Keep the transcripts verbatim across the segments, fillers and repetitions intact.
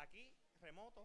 aquí, remoto.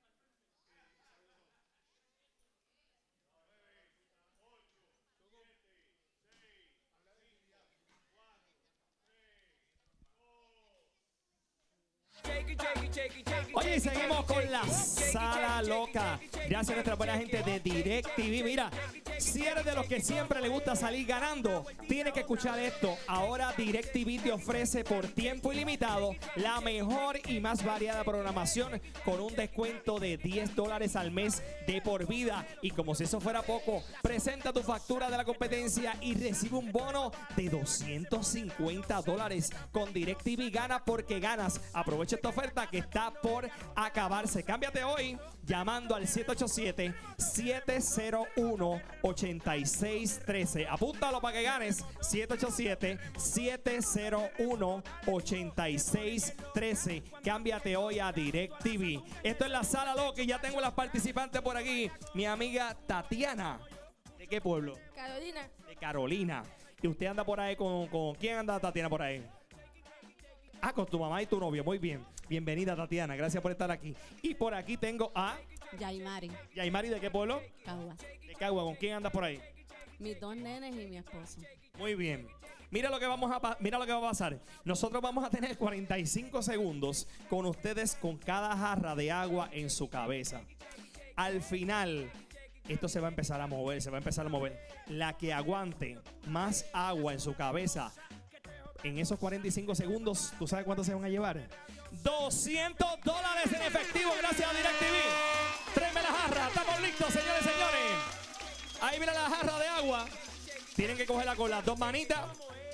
Oye, y seguimos con la Sala Loca. Gracias a nuestra buena gente de DirecTV. Mira, si eres de los que siempre le gusta salir ganando, tienes que escuchar esto. Ahora DirecTV te ofrece por tiempo ilimitado la mejor y más variada programación con un descuento de diez dólares al mes de por vida. Y como si eso fuera poco, presenta tu factura de la competencia y recibe un bono de doscientos cincuenta dólares. Con DirecTV gana porque ganas. Aprovecha esta oferta que está por acabarse. Cámbiate hoy llamando al siete ocho siete, siete cero uno, ocho seis uno tres. Apúntalo para que ganes. siete ocho siete, siete cero uno, ocho seis uno tres. Cámbiate hoy a DirecTV. Esto es la Sala Loca y ya tengo las participantes por aquí. Mi amiga Tatiana. ¿De qué pueblo? Carolina. De Carolina. ¿Y usted anda por ahí con, con quién anda Tatiana por ahí? Ah, con tu mamá y tu novio. Muy bien. Bienvenida, Tatiana. Gracias por estar aquí. Y por aquí tengo a... Yaimari. Yaimari, ¿de qué pueblo? Cagua. De Cagua. ¿Con quién andas por ahí? Mis dos nenes y mi esposo. Muy bien. Mira lo que vamos a mira lo que va a pasar. Nosotros vamos a tener cuarenta y cinco segundos con ustedes con cada jarra de agua en su cabeza. Al final, esto se va a empezar a mover, se va a empezar a mover. La que aguante más agua en su cabeza en esos cuarenta y cinco segundos, ¿tú sabes cuánto se van a llevar? doscientos dólares en efectivo gracias a DirecTV. Tráeme la jarra. Estamos listos, señores y señores. Ahí viene la jarra de agua. Tienen que cogerla con las dos manitas.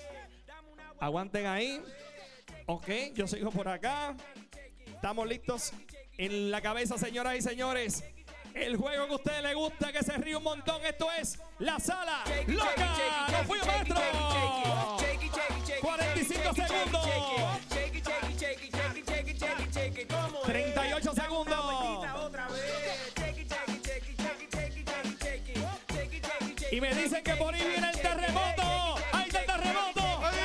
Aguanten ahí. Ok, yo sigo por acá. Estamos listos en la cabeza, señoras y señores. El juego que a ustedes les gusta, que se ríe un montón. Esto es la Sala Loca. ¡Nos fuimos, maestro! cuarenta y cinco segundos. treinta y ocho segundos. Y me dicen que por ahí viene el terremoto. ¡Ahí está el terremoto!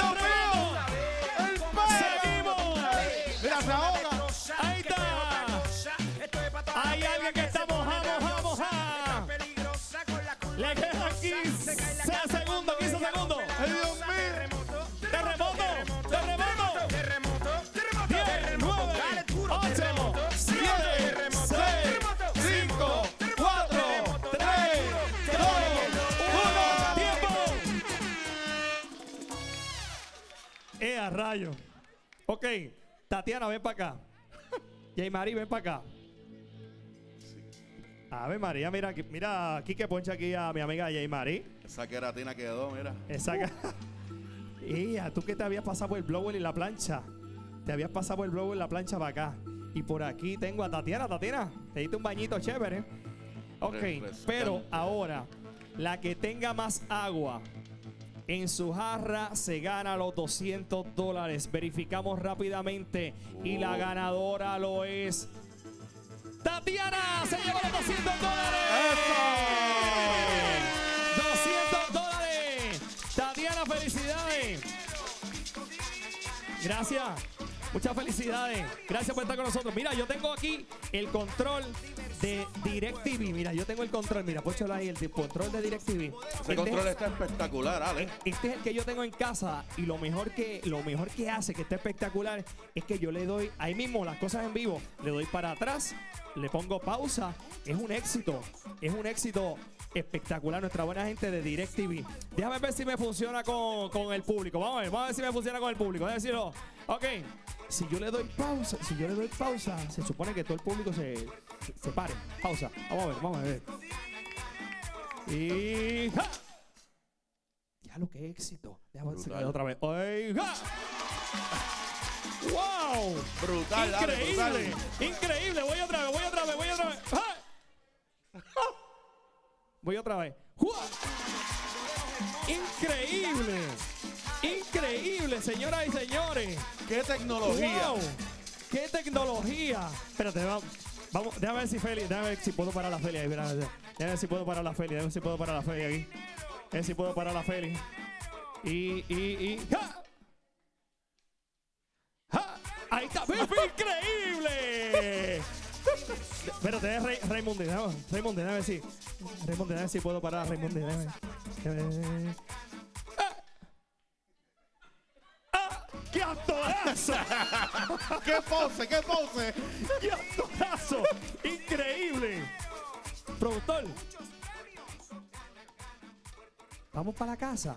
¡Seguimos! ¡Mira, se ahoga! ¡Ahí está! Hay alguien que está mojado, mojado, mojado. Le quedan quince segundos, quince segundos. ¡Ay, Dios mío! ¡Terremoto! ¡Terremoto! diez, nueve, ocho, siete, seis, cinco, cuatro, tres, dos, uno. ¡Tiempo! ¡Eh, a rayo! Ok, Tatiana, ven para acá. Yaimari, ven para acá. A ver, María, mira, mira aquí que poncha aquí a mi amiga Yaimari. Esa queratina quedó, mira. Esa que... Y tú que te habías pasado por el blower y la plancha. Te habías pasado por el blower y la plancha para acá. Y por aquí tengo a Tatiana. Tatiana, te diste un bañito chévere. Ok, pero ahora, la que tenga más agua en su jarra se gana los doscientos dólares. Verificamos rápidamente. Oh. Y la ganadora lo es... Tatiana se lleva los doscientos dólares. ¡Eso! doscientos dólares. Tatiana, felicidades. Gracias. Muchas felicidades. Gracias por estar con nosotros. Mira, yo tengo aquí el control de DirecTV. Mira, yo tengo el control. Mira, póchalo ahí, el control de DirecTV. Ese control está espectacular, Ale. Este es el que yo tengo en casa y lo mejor que lo mejor que hace, que está espectacular, es que yo le doy ahí mismo las cosas en vivo. Le doy para atrás, le pongo pausa. Es un éxito. Es un éxito espectacular. Nuestra buena gente de DirecTV. Déjame ver si me funciona con, con el público. Vamos a ver, vamos a ver si me funciona con el público. Déjame decirlo. Ok. Si yo le doy pausa, si yo le doy pausa, se supone que todo el público se, se, se pare. Pausa. Vamos a ver, vamos a ver. Y ¡ja! Ya lo que éxito. Déjame ver otra vez. ¡Oiga! ¡Wow! Brutal, increíble, dale, brutal. Increíble. Voy otra vez, voy otra vez, voy otra vez. ¡Ja! Voy otra vez. ¡Jua! Increíble. Increíble, señoras y señores. ¡Qué tecnología! Wow. ¡Qué tecnología! Espérate, vamos, vamos, déjame ver si Feli, déjame ver si puedo parar la Feli ahí. Déjame ver, déjame ver si puedo parar la Feli, déjame ver si puedo parar la Feli aquí. Déjame ver si puedo parar la Feli. Y, y, y. ¡Ja! ¡Ja! Ahí está, increíble. Espérate, es Rey, Raimundo. No, Raimundo, déjame ver si. Raimundo, déjame ver si puedo parar a Raimundo. Déjame. déjame. ¡Ah! ¡Ah! ¡Qué actorazo! ¡Qué pose, qué pose! ¡Qué actorazo! ¡Increíble! Productor. Vamos para la casa.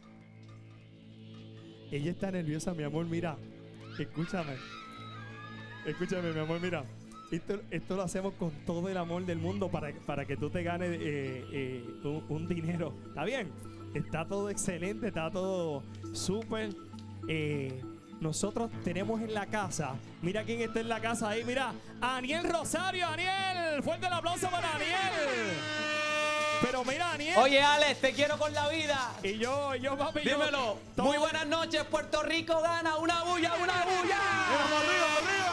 Ella está nerviosa, mi amor, mira. Escúchame. Escúchame, mi amor, mira. Esto, esto lo hacemos con todo el amor del mundo para, para que tú te ganes eh, eh, un, un dinero. ¿Está bien? Está todo excelente, está todo súper. Eh, nosotros tenemos en la casa, mira quién está en la casa ahí, mira, Aniel Rosario. Aniel, fuerte el aplauso para Aniel. Pero mira, Aniel. Oye, Alex, te quiero con la vida. Y yo, yo, papi, yo, dímelo. todo. Muy buenas noches, Puerto Rico gana. Una bulla, una bulla. ¡Mira, arriba, arriba!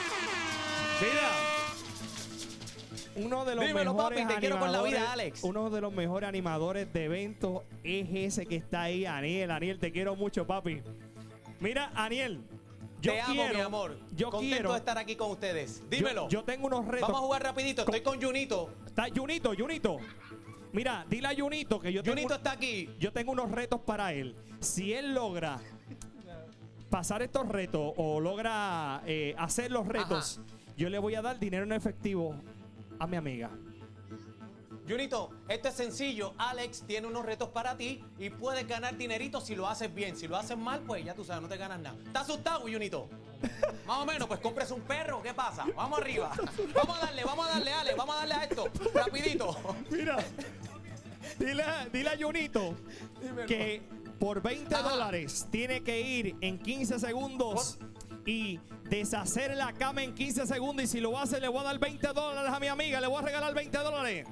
Mira, uno de los Dímelo, mejores papi, te quiero con la vida, animadores, Alex. uno de los mejores animadores de eventos es ese que está ahí, Aniel. Aniel, te quiero mucho, papi. Mira, Aniel, yo te amo, quiero, mi amor. yo Contento quiero de estar aquí con ustedes. Dímelo. Yo, yo tengo unos retos. Vamos a jugar rapidito. Estoy con Junito. Está Junito, Junito. Mira, dile a Junito que yo tengo, Junito está aquí. yo tengo unos retos para él. Si él logra pasar estos retos o logra eh, hacer los retos, Ajá. yo le voy a dar dinero en efectivo a mi amiga. Junito, esto es sencillo. Alex tiene unos retos para ti y puedes ganar dinerito si lo haces bien. Si lo haces mal, pues ya tú sabes, no te ganas nada. ¿Estás asustado, Junito? Más o menos, pues compres un perro. ¿Qué pasa? Vamos arriba. Vamos a darle, vamos a darle, Alex. Vamos a darle a esto. Rapidito. Mira, dile, dile a Junito Dímelo. que por veinte Ajá. dólares tiene que ir en quince segundos y deshacer la cama en quince segundos. Y si lo hace, le voy a dar veinte dólares a mi amiga. Le voy a regalar veinte dólares.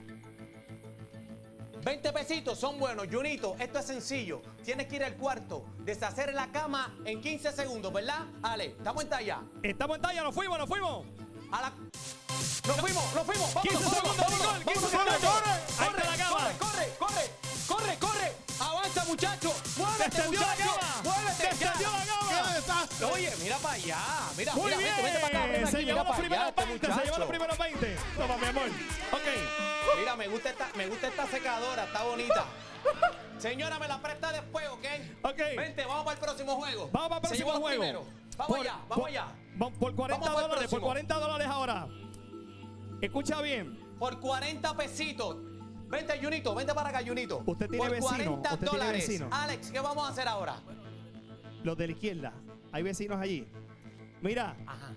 veinte pesitos son buenos, Junito. Esto es sencillo. Tienes que ir al cuarto, deshacer la cama en quince segundos, ¿verdad? Ale, estamos en talla. Estamos en talla, nos fuimos, nos fuimos. A la... ¡Nos fuimos, nos fuimos! ¡Vámonos, quince vámonos, segundos, vámonos, Nicole, quince vámonos, segundos. corre, Ahí corre, está la cama. corre, corre, corre, corre, corre! ¡Avanza, muchacho! ¡Muévete, Descendió la muchacho! cama. ¡Muévete! Descendió ya. la cama. ¡Qué desastre! Oye, mira para allá. Mira, Muy mira, bien. vente, vente para acá, ven aquí, se mira llevó los para allá, primeros este veinte, se llevó los muchacho. primeros veinte. Toma, mi amor. Ok. Mira, me gusta esta, me gusta esta secadora, está bonita. Señora, me la presta después, ¿ok? Ok. Vente, vamos para el próximo juego. Vamos para el Se próximo llevó los juego. primeros. Vamos Por- allá, vamos por- allá. Vamos por cuarenta Vamos para el dólares, por próximo. cuarenta dólares ahora. Escucha bien. Por cuarenta pesitos. Vente, Junito, vente para acá, Junito. Usted tiene Por vecino, cuarenta usted tiene dólares. vecino. Alex, ¿qué vamos a hacer ahora? Los de la izquierda. Hay vecinos allí. Mira, Ajá.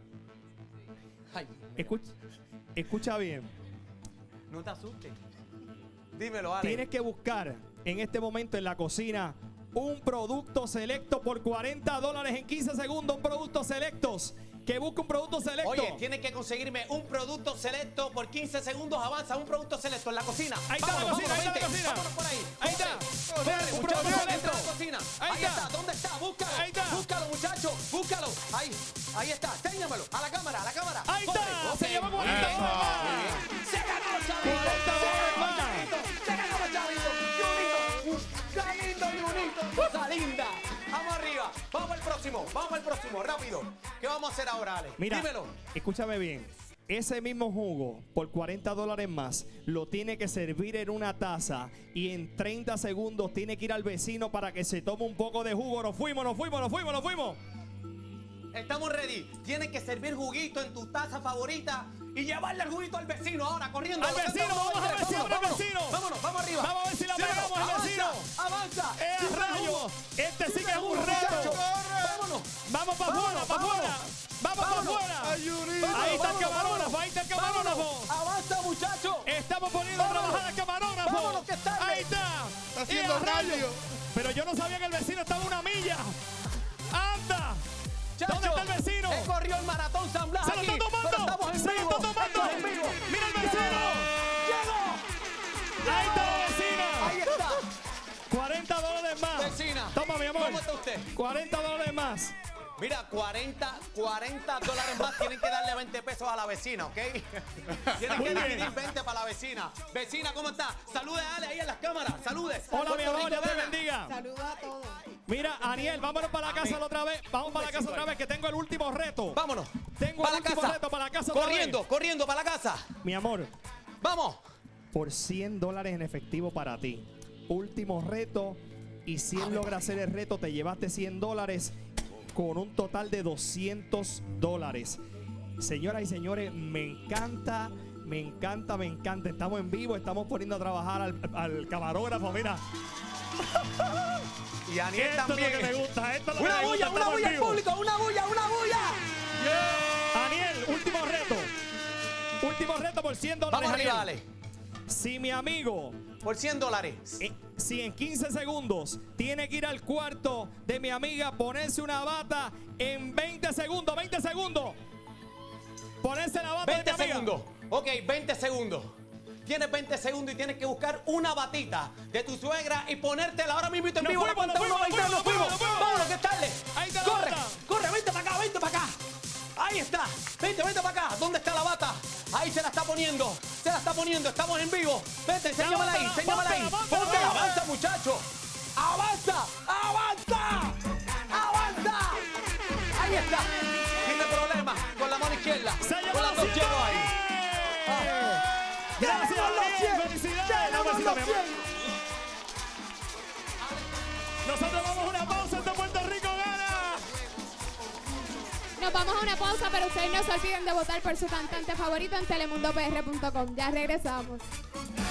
Ay, escucha, escucha bien. no te asustes. Dímelo, Alex. Tienes que buscar en este momento en la cocina un producto selecto por cuarenta dólares en quince segundos. Un producto selectos. Que busque un producto selecto. Oye, tienes que conseguirme un producto selecto por quince segundos. Avanza, un producto selecto en la cocina. Ahí está la Vámonos, cocina, ahí está vámonos, la vente. cocina. Vámonos por ahí. Ahí está. Corre, corre, Un muchacho, producto entra a la selecto. cocina. Ahí Ahí, está. está. ¿Dónde está? Búscalo. Ahí está. Búscalo, muchacho. Búscalo. Ahí. Ahí está. Téñamelo. A la cámara, a la cámara. Ahí Corre. está. Ok. Se llevó cuarenta Eso. dólares Muy más. bien. Se ganó, chavito. cuarenta Se dólares ganó, más. chavito. Se ganó, chavito. Junito. Qué lindo, Junito. Cosa linda. Vamos arriba. Vamos al próximo. Vamos al próximo. Rápido. ¿Qué vamos a hacer ahora, Ale? Mira, Dímelo. escúchame bien. Ese mismo jugo, por cuarenta dólares más, lo tiene que servir en una taza y en treinta segundos tiene que ir al vecino para que se tome un poco de jugo. Nos fuimos, nos fuimos, nos fuimos, nos fuimos. Estamos ready. Tienes que servir juguito en tu taza favorita y llevarle el juguito al vecino ahora, corriendo. Al vecino, Uno, dos, vamos a tres. ver si abre el Vámonos, vecino. Vámonos, vamos arriba. Vamos a ver si la Síguelo. pegamos al Avanza, vecino. Avanza. ¡Eh, Sirve el rayo! jugo. Este sí Sirve que es el un jugo, reto. muchacho. Vámonos. Vamos para Vámonos, afuera, para vámonos. afuera. Vamos para Vámonos. afuera. Ay, Junito. Ahí está el Vámonos, camarógrafo, vámonos. ahí está el Vámonos. camarógrafo. Avanza, muchacho. Estamos poniendo a Vámonos. trabajar al camarógrafo. Vámonos, que es tarde. Ahí está. Está haciendo ¡Eh, a rayos! radio. Pero yo no sabía que el vecino estaba a una milla. ¡Anda! Chacho, ¿Dónde está el vecino? Él corrió el maratón San Blas ¡Se lo aquí, está tomando! pero estamos en ¡Se lo vivo. está tomando! Esto es en vivo. ¡Mira el vecino! ¡Llegó! ¡Ahí está la vecina! Ahí está. cuarenta dólares más. Vecina. Toma, mi amor. ¿Cómo está usted? cuarenta dólares más. Mira, cuarenta, cuarenta dólares más tienen que darle veinte pesos a la vecina, ¿ok? Tienen Muy que bien. dividir veinte para la vecina. Vecina, ¿cómo está? Salude a Ale ahí en las cámaras. Salude. Hola, mi Puerto amor, Rico Dios te gana. bendiga. Saludos a todos. Mira, Aniel, vámonos para la casa Amén. la otra vez. Vamos para la casa besito otra ahí. vez, que tengo el último reto. Vámonos. Tengo para el la último casa. reto para la casa otra Corriendo, vez. corriendo para la casa. Mi amor, Vamos. por cien dólares en efectivo para ti. Último reto. Y si él logra hacer el reto, te llevaste cien dólares con un total de doscientos dólares. Señoras y señores, me encanta, me encanta, me encanta. Estamos en vivo, estamos poniendo a trabajar al, al camarógrafo, mira. Y Aniel Esto también. es lo que me gusta, esto es lo Una que me bulla, gusta, una estamos bulla en al vivo. público, una bulla, una bulla. Aniel, último reto. Último reto por cien dólares. Vamos arriba, Aniel. Ale. Si mi amigo, Por cien dólares. eh, si en quince segundos tiene que ir al cuarto de mi amiga, ponerse una bata en veinte segundos, veinte segundos. Ponerse la bata veinte de mi amiga. segundos. Ok, veinte segundos. Tienes veinte segundos y tienes que buscar una batita de tu suegra y ponértela ahora mismo en Nos vivo a la fuimos, cuenta nos uno, fuimos, veinte, nos nos fuimos. fuimos, nos fuimos. Vámonos, que es tarde. Ahí está la Corre, bata. corre, vente para acá, vente para acá. Ahí está. Vente, vente para acá. ¿Dónde está la bata? Ahí se la está poniendo. Se la está poniendo. Estamos en vivo. Vete, enséñamela ahí, bótala, enséñamela ahí. bótala, bótala, Póntela, bótala. avanza, muchacho. Avanza, avanza, avanza. Ahí está. Tiene problemas con la mano izquierda. Se llevó Con las los dos cien llenos ahí. dólares. Gracias, Tenemos los Aniel. cien. Felicidades. Tenemos Dame un besito, los mi amor. cien. Nosotros vamos a una pausa de Puerto Rico Gana. Nos vamos a una pausa, pero ustedes no se olviden de votar por su cantante favorito en telemundo p r punto com. Ya regresamos.